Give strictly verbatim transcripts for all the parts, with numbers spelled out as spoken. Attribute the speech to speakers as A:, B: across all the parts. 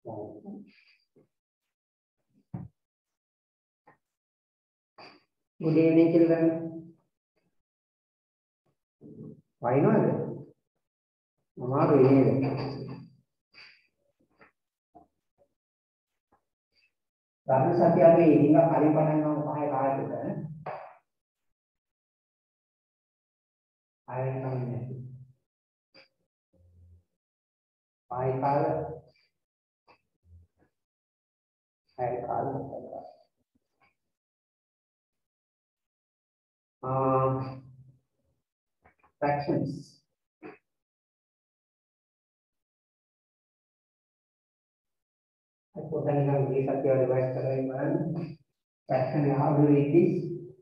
A: Good evening, children. Why not? Mama, Karena setiap ini nggak paling paling ngomong pakai kaya juga, eh? Kaya namanya, pakai kaya, kaya kaya. Uh, fractions. Aku tadi kan beli satu device terlalu fraction. How do you read this?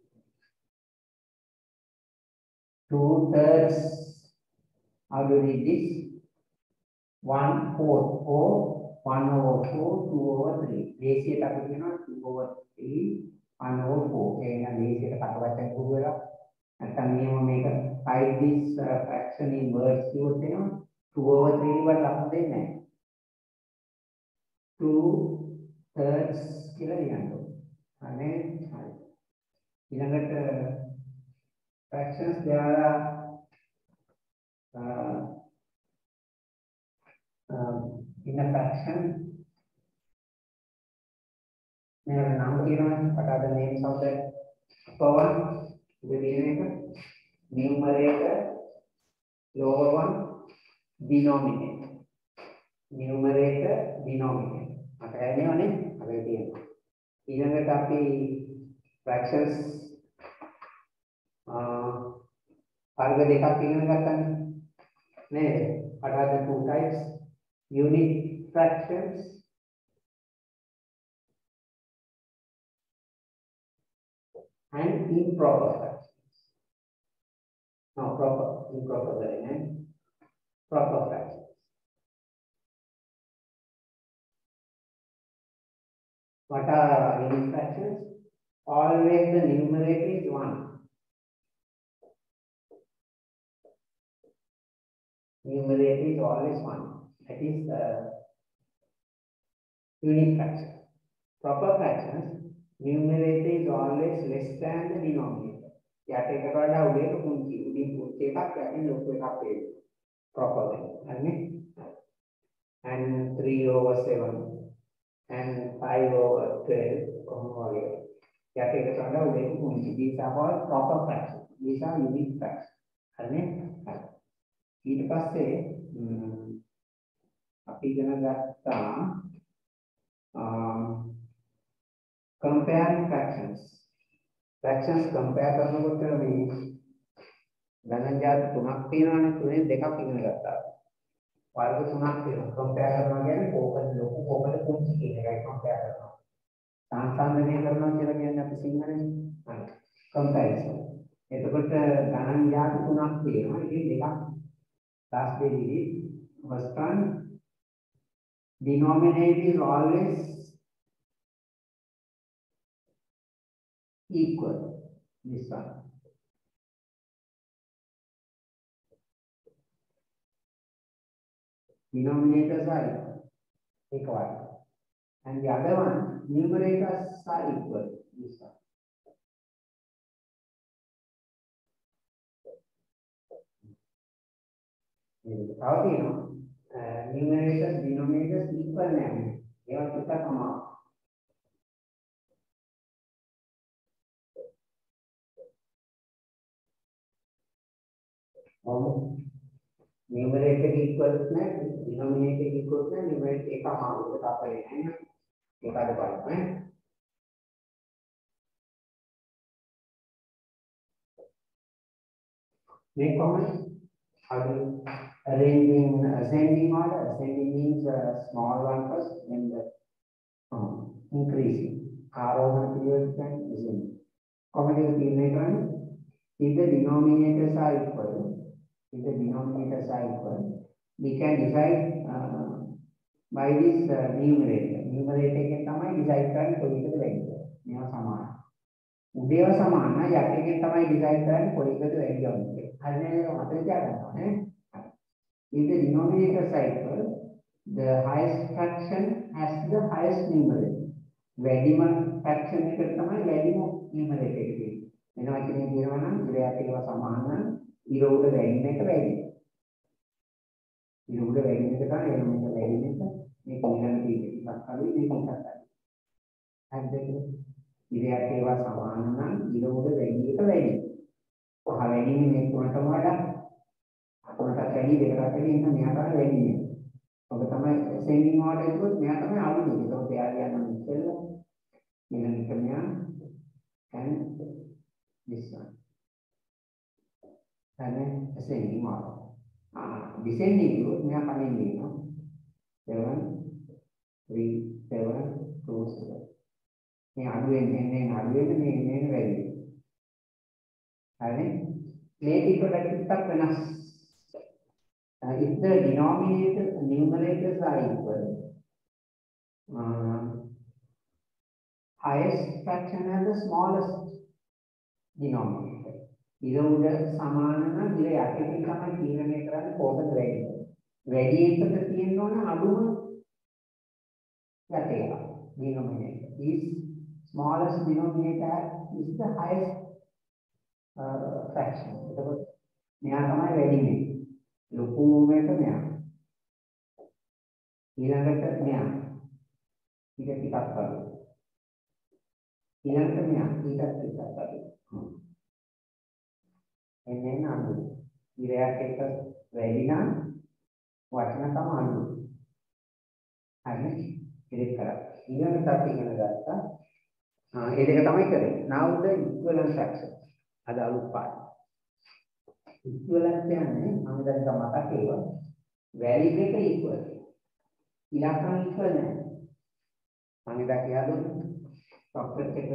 A: Two thirds. How do you read this? One fourth or one over four, two over three. Basic tapi kena two over three, one over four. Okay, na basic kata baca dulu lah. Nanti ni mau make write this uh, fraction in words. You would say no two over three but lapan deh na. Two thirds kira dia tu. Ane, yang kata fractions dia ada uh, um, in a fraction. There are numbers. What are the names of the upper one? The numerator, numerator, lower one, denominator. Numerator, denominator. Okay, ini mana? Ada dia. Ini ada tapi fractions. Harga dekat tinggal katakan. Nih, ada two types. Unit fractions. And improper fractions. No, proper, improper and proper fractions. What are unit fractions? Always the numerator is one. Numerator is always one. That is the unit fraction. Proper fractions. Numerator is always less than the denominator. Yeah, take a word out there to kunci. Udi kunci tak ya ini look up here properly. And three over seven and five over twelve. Oh yeah. Yeah, take a word out there to kunci. These are all proper fractions. These are unit fractions. ඊට පස්සේ අපි ඉගෙන ගත්තා comparing fractions. Fractions compare කරනකොට මේ ගණන් ජාති තුනක් තියෙනවානේ තුනේ දෙකක් ඉගෙන ගත්තා. වර්ග තුනක් තියෙනවා. compare කරනවා කියන්නේ කෝකද ලොකු කෝකද පුංචි කියන එකයි compare කරනවා. සංසන්දනය කරනවා කියලා කියන්නේ අපි සිංහලෙන් comparison. එතකොට ගණන් ජාති තුනක් තියෙනවා. ඉතින් දෙකක් last day first one denominator is always equal. This one denominators are equal, and the other one numerators are equal. This one how do you know uh, numerators denominators equal name they are kita sama. Oh, numerator equals na denominator equals na numerator एक sama kita apa ini kita ada banyak eh make comment. How do you arrange in ascending order? Ascending means uh, small one first and the um, increasing. Arohan period and ascending. Common later on, if the denominators are equal, if the denominators are equal, we can decide uh, by this uh, numerator. Numerator can come decide करने कोई भी value यहाँ समान. उधर समान ना या के तमाई decide करने कोई भी value होंगे. हर ने मतलब क्या करना है? If the denominators are equal, the highest fraction has the highest numerator. වැඩිම fraction එකට තමයි වැඩිම numerator එක තියෙන්නේ. වෙන වචනෙන් කියනවා නම් ඉරයට ඒවා සමාන නම් ඉර උඩ වැඩිම එක වැඩි. ඉර උඩ වැඩිම එක තමයි එන මේක වැඩිම එක මේ ඊළඟ තියෙන්නේ. ටිකක් අඩුයි මේක ටිකක් අඩුයි. හරිද? ඉරයට ඒවා සමාන නම් ඉර උඩ වැඩි එක වැඩි. පහ වැඩිම මේ තුනටම වඩා තුනට වැඩි දෙකකට වැඩි ඉන්න මෙයා තමයි වැඩි. ඔබ තමයි ascending order එකකුත් මෙයා තමයි අඩු වෙන්නේ. ඒක එයා කියනවා ඉස්සෙල්ලා ඊළඟට මෙයා and this one. And then ascending order. Ah, descending එකකුත් මෙයා කලින් කියනවා seven three seven two seven. මේ අඩු වෙන්නේ එන්නේ අඩු වෙන්නේ මේ එන්නේ වැඩි. හරි? මේ ටිකට ටිකක් වෙනස්. Uh, if the denominator numerators are equal, uh, highest fraction has the smallest denominator. ඉර උඩ සමාන නම් ඉර යටටේ තමයි තීරණය කරන්නේ කොහොමද වැඩි. වැඩි එකට තියෙන්න ඕන අඩුම යටේ denominator. Is smallest denominator is the highest uh, fraction. එතකොට මෙයා තමයි වැඩි මේ. ලොකුම එක මෙයා. ඊළඟට මෙයා. ටික ටිකක් අඩු. ඊළඟට මෙයා ටික ටිකක් අඩු. එන්නේ අඩු. ඉරයක් එක වැඩි නම් වචන තම අඩු. හරි. ඉරේ කරා. ඊළඟට අපි ඉගෙන ගත්තා. ආ ඒ දෙක තමයි කරේ. Now the equivalent fraction. අද අලුත් පාඩම. equivalent කියන්නේ මම දැන් මතක් ඒවා වැලියු එක equal ඉලක්කම් equal නැහැ මම ඉදා කියලා දුන්නා software එක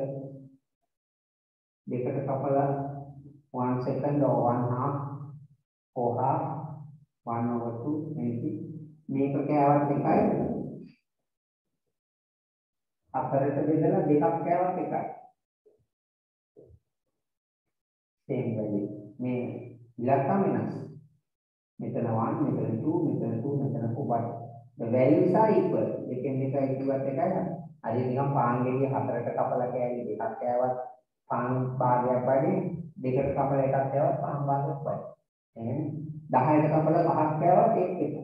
A: දෙකට කපලා one second or one half or half one over two maybe මේක කෑවත් එකයි අතරට බෙදලා දෙකක් කෑවත් එකයි same value මේ ඉලක්කම් වෙනස්. මෙතන one, මෙතන two, මෙතන two, මෙතන four. But the values are equal. දෙකෙන් දෙක ඉක්ුවත් එකයි. අර නිකන් පාන් ගෙඩිය හතරකට කපලා කෑලි දෙකක් කෑවත් පාන් භාගයක් වගේ දෙකට කපලා එකක් කෑවත් පාන් භාගයක් වගේ. එහෙනම් දහයට කපලා පහක් කෑවත් ඒක එක.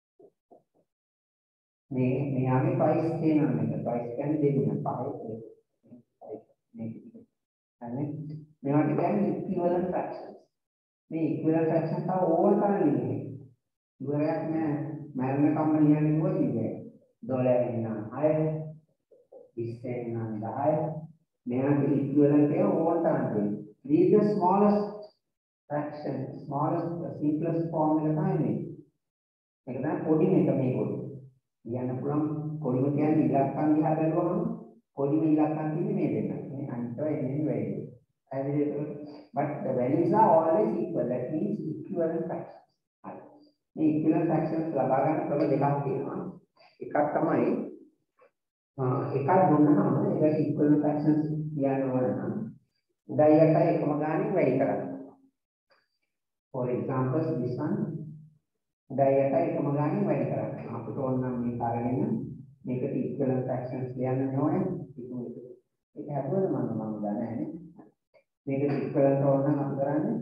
A: මේ මෙයාගේ price තියෙනවා මේක. price කියන්නේ දෙන්නේ පහයි. මේක. හරි. මේවට කියන්නේ equivalent fractions. මේ equivalent fraction තව ඕවර් කරලා ඉන්නේ. ඉවරයක් නෑ. මරණ කම්ම ලියන්නේ කොහොමද ඉන්නේ? ඩොලර් නම් හය, ඉස්තෙන් නම් දහය. මෙයාගේ equivalent එක ඕවර් කරලා තියෙනවා. This is the smallest fraction, smallest simplest form එක තමයි මේ. ඒක තමයි පොඩිම එක මේ පොඩි. කියන්න පුළුවන් පොඩිම කියන්නේ ඉලක්කම් දිහා බලනවම පොඩිම ඉලක්කම් තියෙන්නේ මේ දෙක. මේ අන්තය එන්නේ වැඩි. But the values are always equal. That means equivalent fractions. මේ equivalent fractions ලබා ගන්න ක්‍රම දෙකක් තියෙනවා. එකක් තමයි එකක් දුන්නාම ඒක equivalent fractions කියන්න ඕන නම් උදයි යටයි එකම ගානේ වැඩි කරන්න. For example this one උදයි යටයි එකම ගානේ වැඩි කරන්න. අපිට ඕන නම් මේ කාරණෙන් මේකට equivalent fractions ලියන්න ඕනේ. ඒක හදුවද මම මම දන්නේ නැහැ. මේක equivalent ඕන නම් අපි කරන්නේ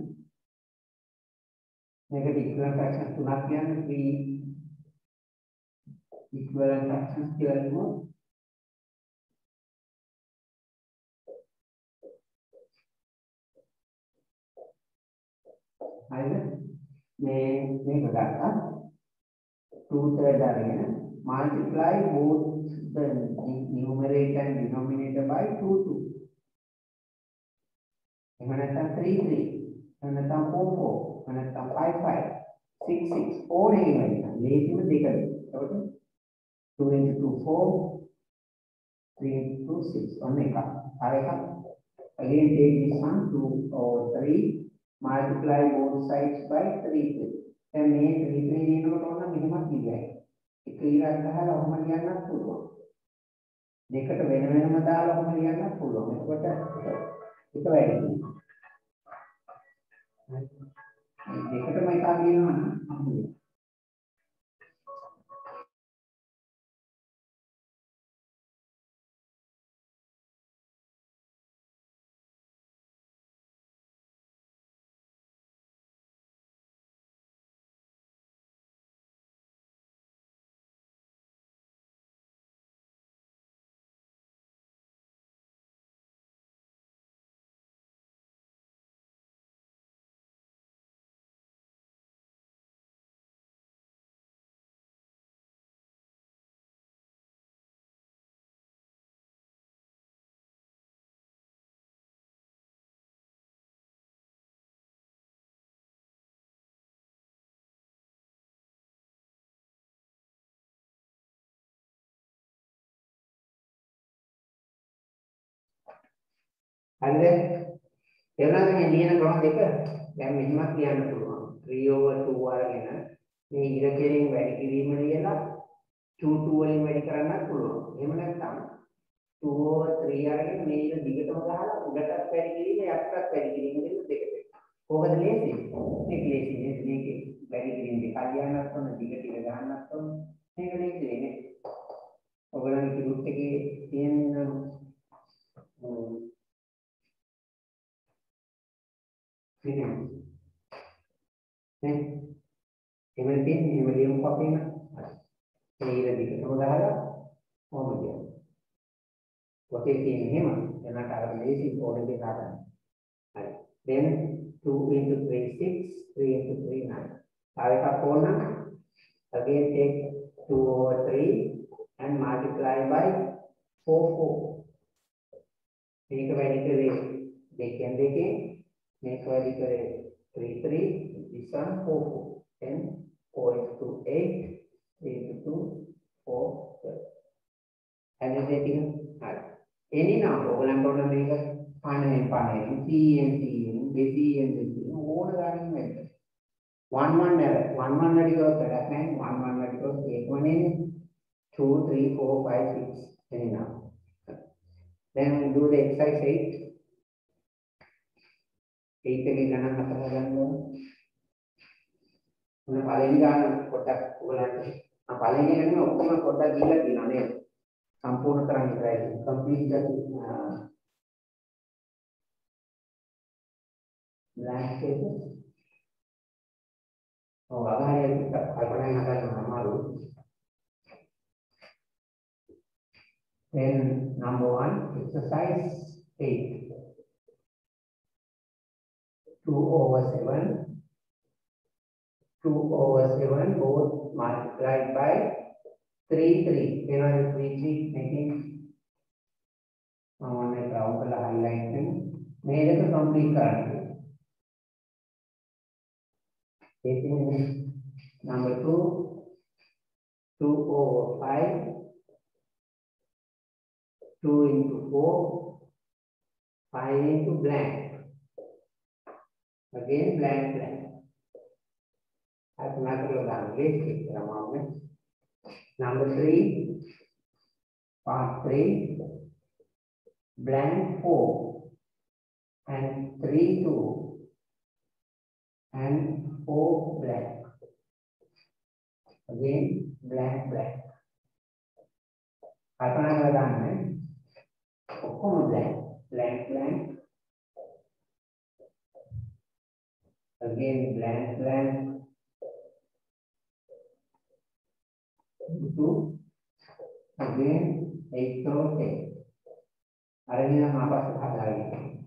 A: මේක equivalent fractions තුනක් කියන්නේ three equivalent fractions කියලා කියනවා. හරිද? මේ මේක ගත්තා two thirds අරගෙන multiply both the numerator and denominator by two two. එහෙම නැත්නම් three three එහෙම නැත්නම් four four එහෙම නැත්නම් five five six six ඕන එකම එක ලේසිම දෙකද එතකොට two into two four three into two six ඔන්න එක අර එක again take this one two over three multiply both sides by three three දැන් මේ three three දිනනකොට ඕන මෙහෙමත් කියයි එක ඉරක් ගහලා ඔහම ලියන්නත් පුළුවන් දෙකට වෙන වෙනම දාලා ඔහම ලියන්නත් පුළුවන් එතකොට ඒක වැඩි. දෙකටම එකක් කියනවා නම් හරිද? එවනම් මේ ලියන ක්‍රම දෙක දැන් මෙහෙම කියන්න පුළුවන්. three over two අරගෙන මේ ඉර කෙලින් වැඩි කිරීම ලියලා two two වලින් වැඩි කරන්නත් පුළුවන්. එහෙම නැත්නම් two over three අරගෙන මේ ඉර දිගටම ගහලා උඩටත් වැඩි කිරීම යටටත් වැඩි කිරීම දෙක දෙකට. කොහොමද ලේසි? මේක ලේසි නේ. මේක වැඩි කිරීම දෙක අලියන්නත් ඕන, දිගට ඉර ගහන්නත් ඕන. මේක ලේසි නේ. ඔයගොල්ලන්ගේ ගෲප් එකේ තියෙන Ini, nih, ini dia, ini dia empat ini, ini dia di ketemu dah, oh dia, waktu ini mah, karena kalau ini sih boleh dikatakan, then two into three six, three into three nine, kalau kita pona, again take two over three and multiply by four four, ini kembali ke dekian dekian. Make value करे three three, this one four four, then four into eight, three into two, four twelve. And then they think, any number, all I'm going to make a panel and panel, C and C, B C and B C, all running method. One one never, one one that goes that man, one one that goes eight one in two, three, four, five, six, any number. Then we do the exercise eight. eight එකේ ගණන් හතර ගන්න ඕනේ. මොන පළවෙනි ගාන පොඩ්ඩක් ඔයගලන්ට මම පළවෙනි එක නෙමෙයි ඔක්කොම පොඩ්ඩක් දීලා තියෙනවා නේද? සම්පූර්ණ කරන්න ඉතරයි. complete the blank paper. ඔව් අගහරිය කල්පනා කරන්න අමාරු. Then number one, exercise eight. two over seven, two over seven, both multiplied by three, three. You know, three, three, making I want to brown color highlighting. Made it a complete current. Taking number two, two over five, two into four, five into blank. Again blank blank. That's another one. Number three, part three, blank four, and three two, and four blank. Again blank blank. Alpana लगाना है. Okkoma blank blank blank. Again blank blank. Two. Again eight to ten. Arena apa sudah lagi?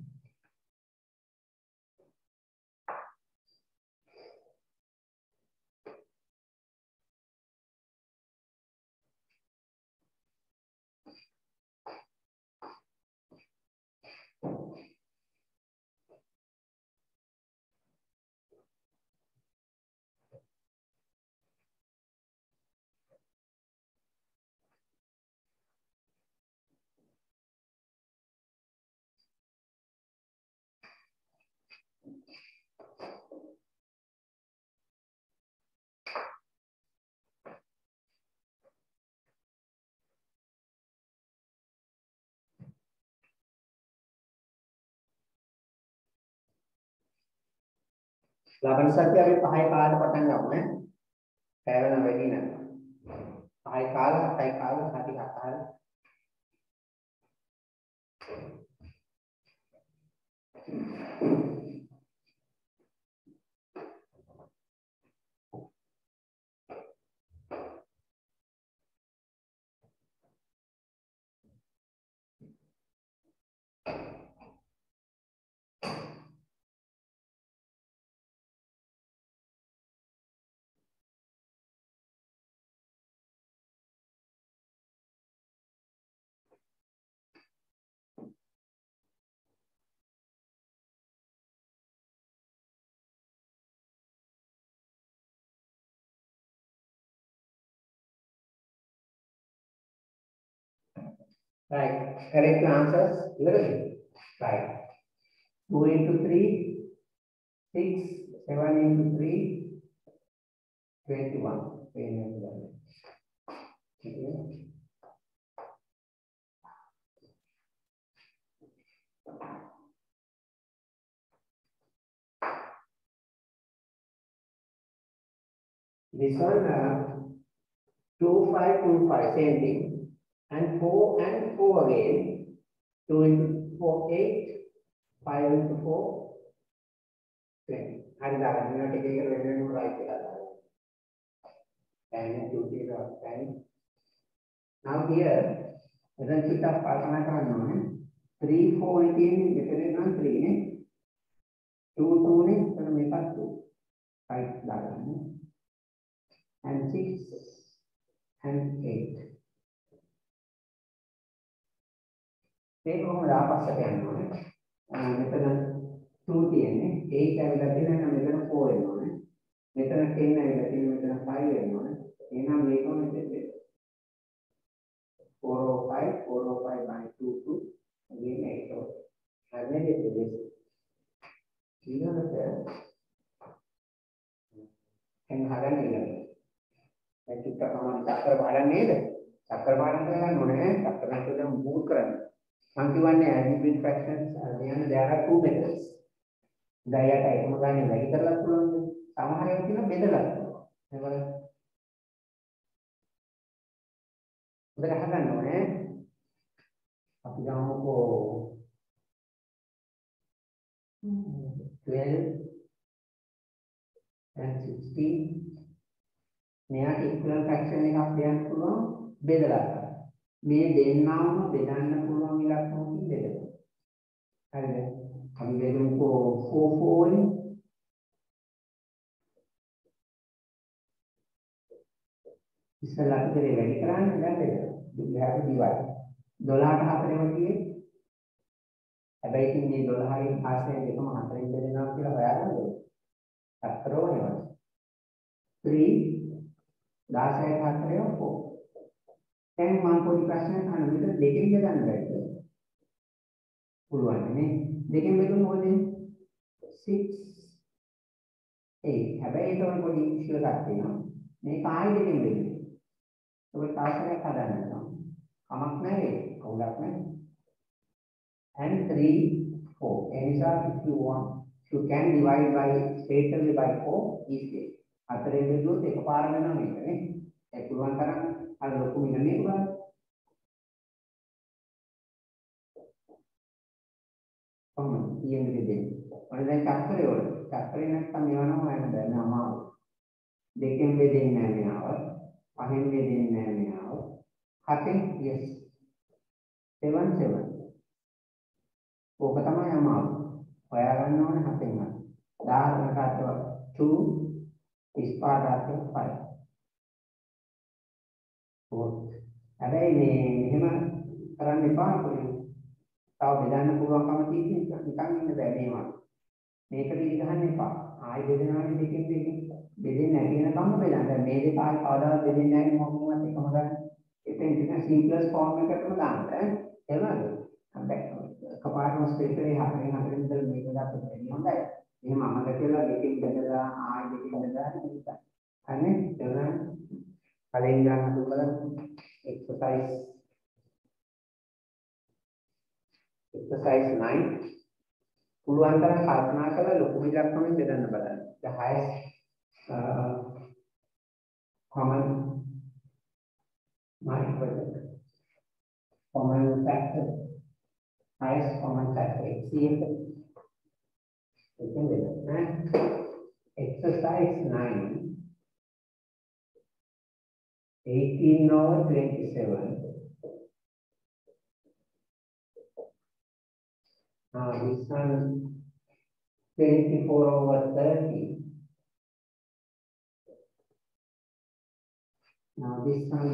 A: Lapan satu hari pahai kalah petang jauh kan? Saya nak bagi nak. Pahai kalah, pahai kalah, hati kalah. Right, correct answers. Literally. Right. two into three, six, seven into three, twenty-one. Okay. This one, uh, two, five, two, five, same thing. And four and four again. two into four, eight. five into four, twenty. And that, I'm going to take a review right here. ten, two, zero, ten. Now here, then put up partner three, four, eighteen, different on three, two, two, so make us two. Right, that and six and eight. Take home the opposite end. Method two T N, eight and method four N, method ten and method five N, and make on it four oh five, four oh five by two, two, again eight oh. And then it is you know the and Hagan eleven. I took the command Chakra Baran made Chakra Baran Monet, Chakra to them Bukran. One algebraic fractions, there are two methods. Daya type Magani, like the Lapuan, somehow I think a better. Never. But I haven't known it. Up down for twelve and sixteen. Near equal fraction of the Anpulo, better. May then now bedan පුළුවන් ඉලක්කම කීයද? හරිද? අපි බලමුකෝ four four නේ. ඉස්සෙල්ලා අපි දෙලේ වැඩි කරන්නේ නැද්ද? we have to divide. twelve හතරෙම කියේ. හැබැයි ඉතින් මේ twelve ආශ්‍රයෙන් දෙකම හතරෙන් බෙදෙනවා කියලා හොයාගන්නද? හතර ඕනේ. three ten හතරේ four. දැන් මම පොඩි ප්‍රශ්නයක් අහන්න මෙතන දෙකෙන් බෙදන්න බැරිද? පුළුවන් නේ. දෙකෙන් බෙදුවොත් මොකද වෙන්නේ? six eight. හැබැයි ඒක පොඩි ඉෂුව එකක් තියෙනවා. මේක ආයෙ දෙකෙන් බෙදුවා. ඒක තාක්ෂණයක් හදන්න ඕන. කමක් නැහැ ඒක. කවුලක් නැහැ. And three four. එනිසා if you want you can divide by straightaway by four easily. හතරෙන් බෙදුවොත් එකපාර වෙනවා මේක නේ. ඒ පුළුවන් තරම් අර ලොකු මිලන්නේ බලන්න. කොහොමද ඊයේ දෙන්නේ? ඔන්න දැන් චක්‍රය වල. චක්‍රේ නැත්තම් මේවනම හොයන්න බෑ නම. දෙකෙන් බෙදෙන්නේ නැහැ මෙයාව. පහෙන් බෙදෙන්නේ නැහැ මෙයාව. හතෙන් yes. seven seven. ඕක තමයි අමාරු. හොයාගන්න ඕනේ හතෙන් හත. උදාහරණයක් two ඉස්පාදාත five. හැබැයි මේ එහෙම කරන්න එපා කොහේ. තව බෙදන්න පුළුවන්කම තියෙන්නේ නිකන් ඉන්න බෑ මේවා. මේක දිහා ගහන්න එපා. ආයෙ බෙදනවානේ දෙකෙන් දෙකෙන්. බෙදෙන්නේ නැති වෙනකම්ම බෙදන්න. දැන් මේ දෙක ආයෙ කවදාවත් බෙදෙන්නේ නැහැ මොකක්වත් එකම ගන්න. එතෙන් ඉතින් simplest form එකටම දාන්න ඈ. එහෙමද? හැබැයි කපාරම ස්පේසරේ හතරෙන් හතරෙන් ඉඳලා මේක දාපුවා වැඩි හොඳයි. එහෙම අමතක කරලා දෙකෙන් බෙදලා ආයෙ දෙකෙන් බෙදලා ඉතින්. අනේ එතන කලින් ගන්න දුන්නද exercise exercise nine පුළුවන් තරම් කල්පනා කරලා ලොකු ඉලක්කමෙන් බෙදන්න බලන්න. The highest uh, common common factor highest common factor H C F. Exercise nine eighteen over twenty-seven. Now this one twenty-four over thirty. Now this one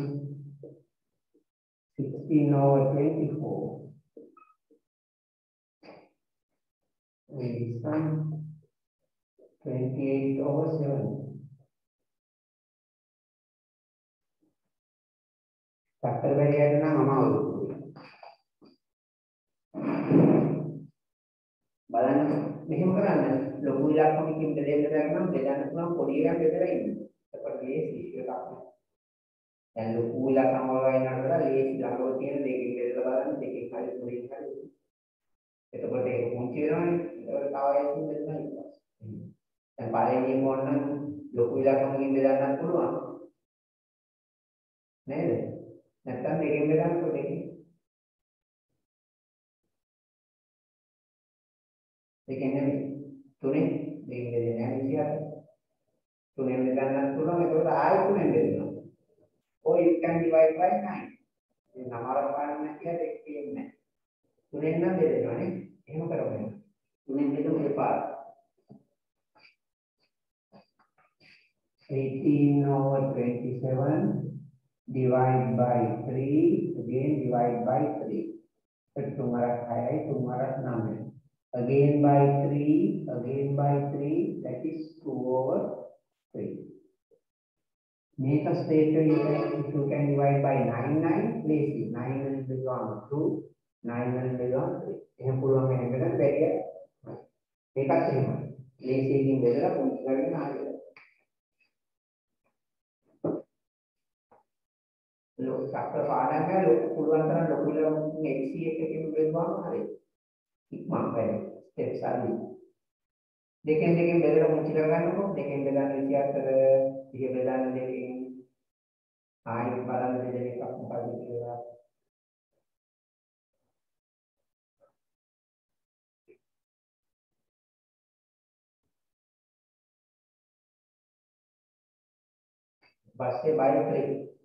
A: sixteen over twenty-four. And this one twenty-eight over seven. Factor variation na mama බලන්න මෙහෙම කරන්න ලොකු ඉලක්කමකින් බෙදෙන්න ගන්නම් බෙදන්න පුළුවන් පොඩි එකක් බෙදලා ඉන්න. එතකොට ලේසි එකක් නෑ. දැන් ලොකු ඉලක්කම වල වෙනකොට ලේසි ළඟව තියෙන දෙකකින් බෙදලා බලන්න දෙකෙන් හරි තුනෙන් හරි. එතකොට ඒක පුංචි වෙනවනේ. ඒකට තව එකකින් බෙදලා ඉන්න. දැන් පළවෙනිම ඕනනම් ලොකු ඉලක්කමකින් බෙදන්නත් පුළුවන්. නේද? නැත්නම් දෙකෙන් බෙදන්නකො දෙකෙන්. දෙකෙන් නෙමෙයි. තුනෙන් දෙකෙන් බෙදෙන්නේ නැහැ විදියට. තුනෙන් බෙදන්නත් පුළුවන්. ඒකට ආයෙ තුනෙන් බෙදෙනවා. or you can divide by nine. මේ නමර පාන්න කියලා දෙක කියන්නේ. තුනෙන් නම් බෙදෙනවානේ. එහෙම කරමු. තුනෙන් බෙදමු එපා. eighteen over twenty-seven divide by three, again divide by three. फिर तुम्हारा है तुम्हारा नाम है. Again by three, again by three, that is two over three. Make a statement if you can divide by nine, nine, place it. nine will belong to, nine will belong to three. Ini puluhan yang benar, baik. Make a statement. Place it in benar, punca lagi nari. Lo chapter pada kan lo puluhan terang lo puluhan ngisi itu kita belum hari. Hikmah kan, step satu. Dekin dekin benar punca lagi kan, dekin benar dia ter dia benar dekin. Air barang dari kampung pagi kita. Bahasa baik lagi.